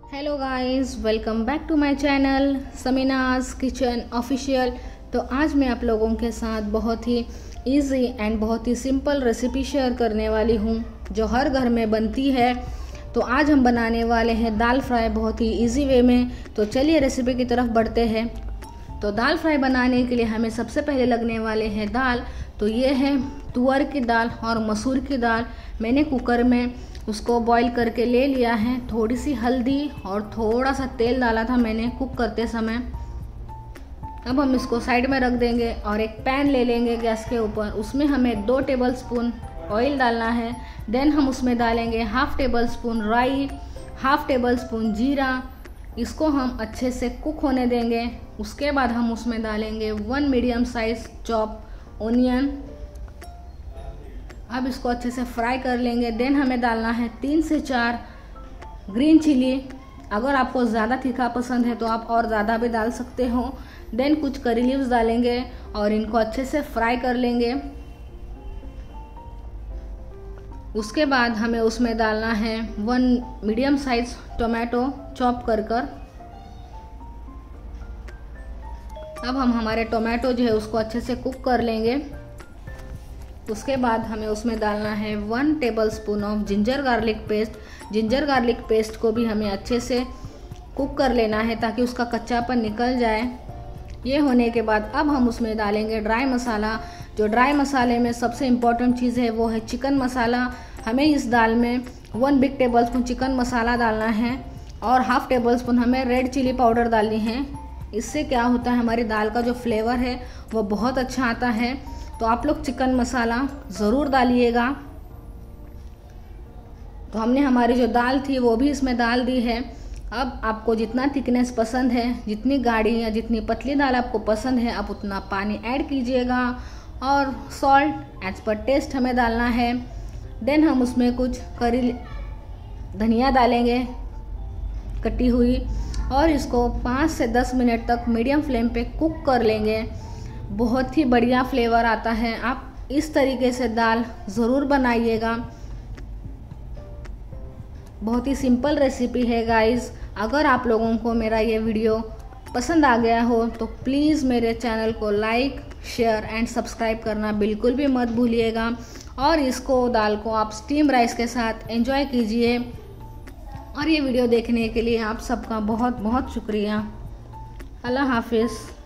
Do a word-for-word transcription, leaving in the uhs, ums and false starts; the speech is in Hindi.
Hello guys, welcome back to my channel Samina's kitchen official. तो आज मैं आप लोगों के साथ बहुत ही इजी एंड बहुत ही सिंपल रेसिपी शेयर करने वाली हूं जो हर घर में बनती है। तो आज हम बनाने वाले हैं दाल फ्राई बहुत ही इजी वे में। तो चलिए रेसिपी की तरफ बढ़ते हैं। तो दाल फ्राई बनाने के लिए हमें सबसे पहले लगने वाले हैं दाल। तो ये है तुअर की दाल और मसूर की दाल। मैंने कुकर में उसको बॉईल करके ले लिया है। थोड़ी सी हल्दी और थोड़ा सा तेल डाला था मैंने कुक करते समय। अब हम इसको साइड में रख देंगे और एक पैन ले लेंगे गैस के ऊपर। उसमें हमें दो टेबलस्पून ऑयल डालना है। देन हम उसमें डालेंगे हाफ टेबल स्पून राई, हाफ टेबल स्पून जीरा। इसको हम अच्छे से कुक होने देंगे। उसके बाद हम उसमें डालेंगे one medium size chop onion. अब इसको अच्छे से फ्राई कर लेंगे। देन हमें डालना है तीन से चार ग्रीन चिली। अगर आपको ज़्यादा तीखा पसंद है तो आप और ज़्यादा भी डाल सकते हो। देन कुछ करी लीव्स डालेंगे और इनको अच्छे से फ्राई कर लेंगे। उसके बाद हमें उसमें डालना है one medium size tomato chop कर कर। अब हम हमारे टोमेटो जो है उसको अच्छे से कुक कर लेंगे। उसके बाद हमें उसमें डालना है one tablespoon of ginger garlic paste. Ginger garlic paste को भी हमें अच्छे से कुक कर लेना है ताकि उसका कच्चापन निकल जाए। ये होने के बाद अब हम उसमें डालेंगे ड्राई मसाला। जो ड्राई मसाले में सबसे इम्पॉर्टेंट चीज़ है वो है चिकन मसाला। हमें इस दाल में one big tablespoon chicken masala डालना है और हाफ टेबल स्पून हमें रेड चिली पाउडर डालनी है। इससे क्या होता है, हमारी दाल का जो फ्लेवर है वो बहुत अच्छा आता है। तो आप लोग चिकन मसाला ज़रूर डालिएगा। तो हमने हमारी जो दाल थी वो भी इसमें डाल दी है। अब आपको जितना थिकनेस पसंद है, जितनी गाढ़ी या जितनी पतली दाल आपको पसंद है, आप उतना पानी ऐड कीजिएगा। और सॉल्ट एज पर टेस्ट हमें डालना है। देन हम उसमें कुछ करी धनिया डालेंगे कटी हुई और इसको पाँच से दस मिनट तक मीडियम फ्लेम पे कुक कर लेंगे। बहुत ही बढ़िया फ्लेवर आता है। आप इस तरीके से दाल ज़रूर बनाइएगा। बहुत ही सिंपल रेसिपी है गाइस। अगर आप लोगों को मेरा ये वीडियो पसंद आ गया हो तो प्लीज़ मेरे चैनल को लाइक शेयर एंड सब्सक्राइब करना बिल्कुल भी मत भूलिएगा। और इसको दाल को आप स्टीम राइस के साथ एंजॉय कीजिए। और ये वीडियो देखने के लिए आप सबका बहुत बहुत शुक्रिया। अल्लाह हाफिज़।